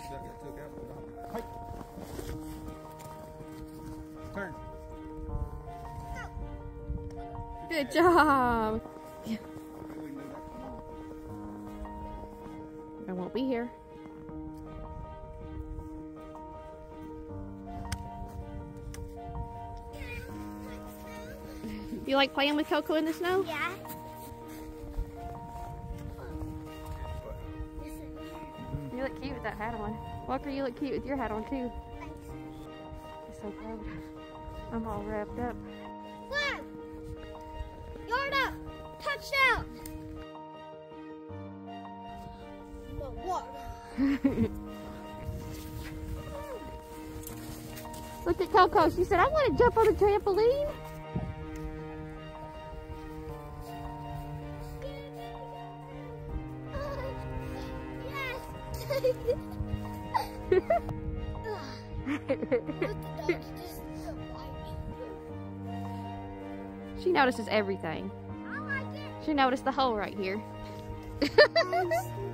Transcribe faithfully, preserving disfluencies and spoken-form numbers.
Turn. Good job. Yeah. I won't be here. You like playing with Coco in the snow? Yeah. You look cute with that hat on. Walker, you look cute with your hat on too. I'm so proud. I'm all wrapped up. Flag! Yard up! Touchdown! The water. Look at Coco. She said, I want to jump on the trampoline. She notices everything. I like it. She noticed the hole right here.